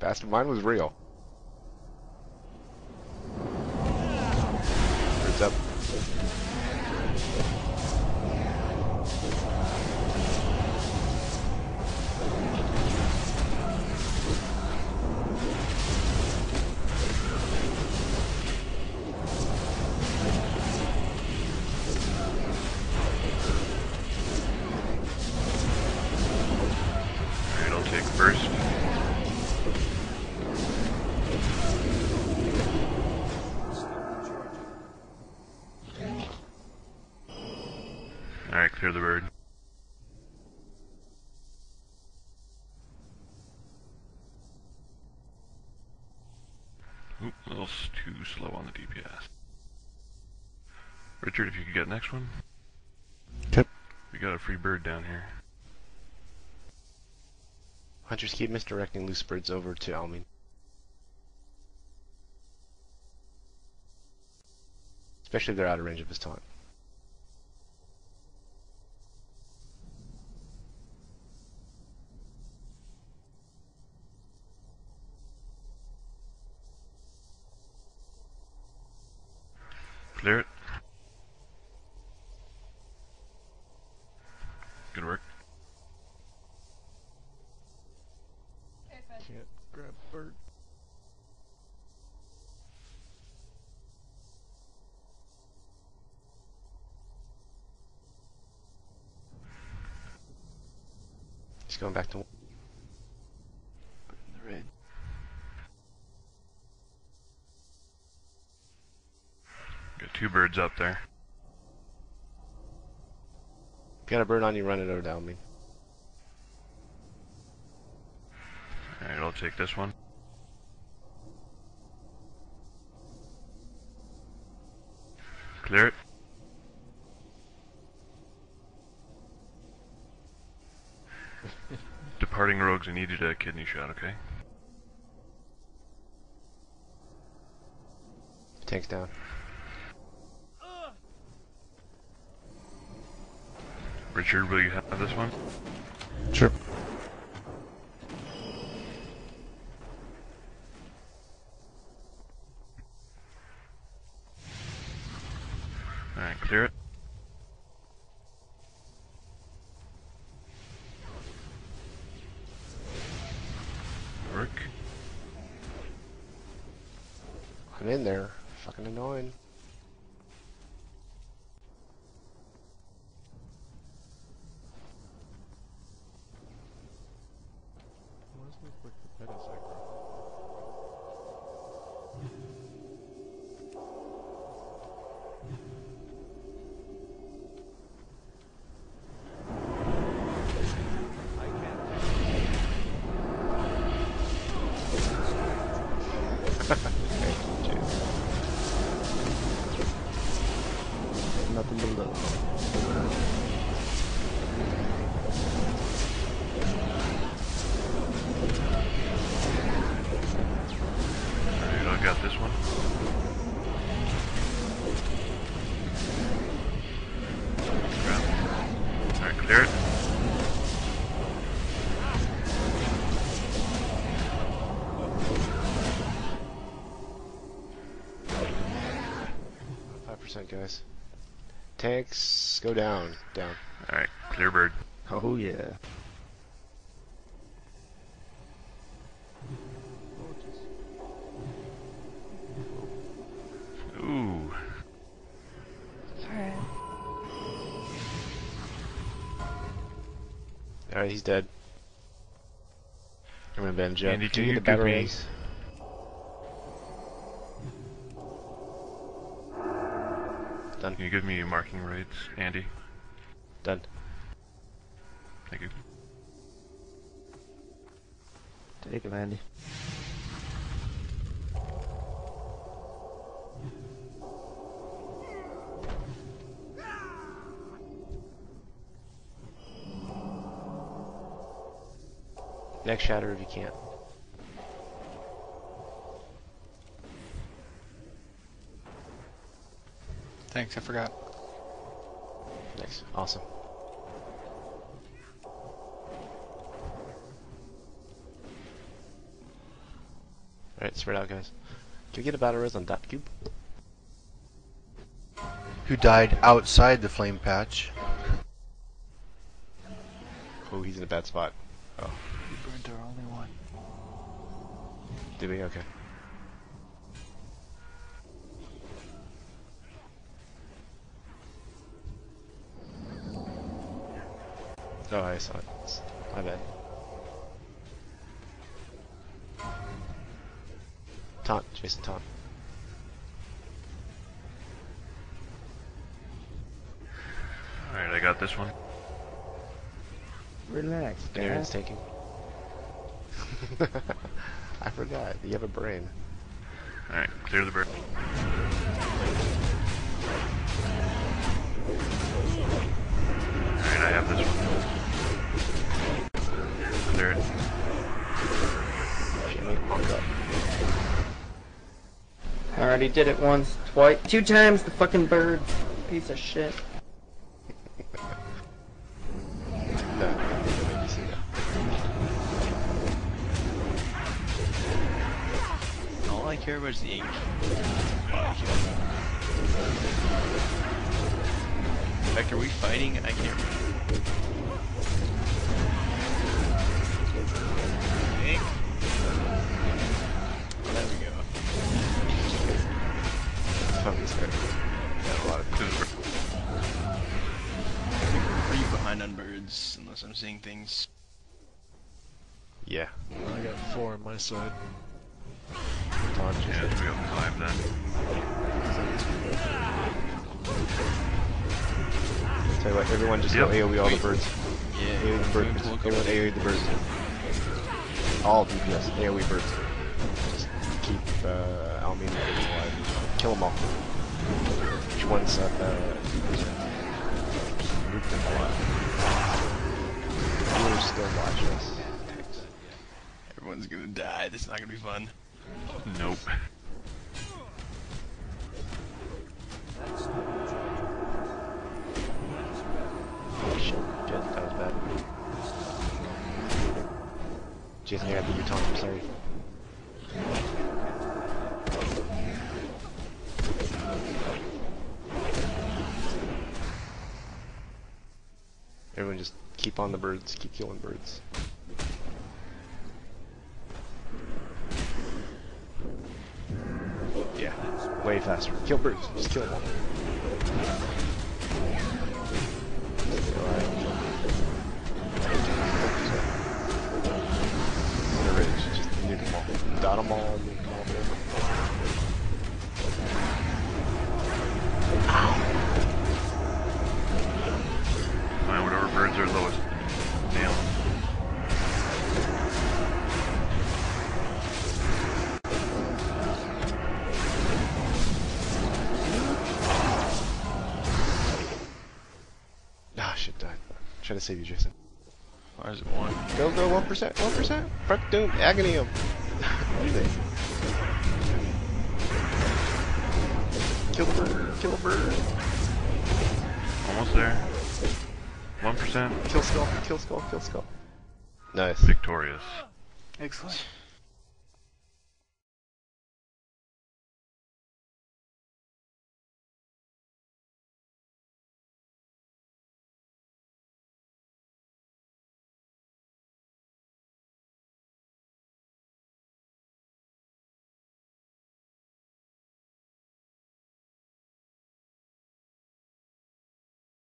bastard. Mine was real. Birds up. Alright, I'll take first. Alright, clear the bird. Oop, a little too slow on the DPS. Richard, if you could get next one. Yep. We got a free bird down here. Hunters keep misdirecting loose birds over to Almine. Especially if they're out of range of his taunt. Clear it. Good work. Can't grab bird. He's going back to the red. Got two birds up there. If you got a bird on you, run it over to Almine. Alright, I'll take this one. Clear it. Departing rogues, I need you to kidney shot, okay? Tank's down. Richard, will you have this one? Sure. Alright, clear it. Work. I'm in there. Fucking annoying. Nothing but love. Alright, I got this one. Alright, clear it. Guys. Tanks, go down. Down. Alright, clear bird. Oh yeah. Ooh. Alright. Alright, he's dead. I'm gonna bandage up. Andy, Can can you you get the give me- batteries? Done. Can you give me marking raids, Andy? Done. Thank you. Take him, Andy. Next shatter if you can't. Thanks, I forgot. Nice. Awesome. Alright, spread out, guys. Can we get a battle res on Dot Cube? Who died outside the flame patch? Oh, he's in a bad spot. Oh, We burnt our only one. did we? Okay. Oh, I saw it. My bad. Taunt, Jason, taunt. Alright, I got this one. Relax, Aaron's guys. taking. I forgot. You have a brain. Alright, clear the bird. Alright, I have this one. Clear it. Jimmy, honk up. I already did it once, twice, 2 times. The fucking bird, piece of shit. No, make you see that. All I care about is the ink. In fact, are we fighting? I can't remember. Ink. There we go. Fucking scared. Got a lot of Clear the bird. Are you behind on birds? Unless I'm seeing things. yeah. I got 4 on my side. Taunt, Yeah, Jason. we got 5 then. Tell you what, everyone just Yep. go AoE all the Wait. birds. Yeah. AoE the birds. Everyone AoE the birds. All DPS, AoE birds. Just keep Almine alive. Kill them all. Which one's root them alive. Viewers still watch us. Everyone's gonna die. This is not gonna be fun. Nope. Oh shit, Jet, that was bad. Jason, I gotta beat your taunt, I'm sorry. Everyone just keep on the birds, keep killing birds. Yeah, way faster. Kill birds, just kill them all. In a ridge, just nuke them all. Dot them all, nuke them all. Fine, whatever birds are lowest. Nail 'em. Ah, shit, died. Trying to save you, Jason. Why is it 1? Go, 1%, 1%. Front Doom, Agonium. What is it? Kill the bird, kill the bird. Almost there. 1%. Kill skull, kill skull, kill skull. Nice. Victorious. Excellent.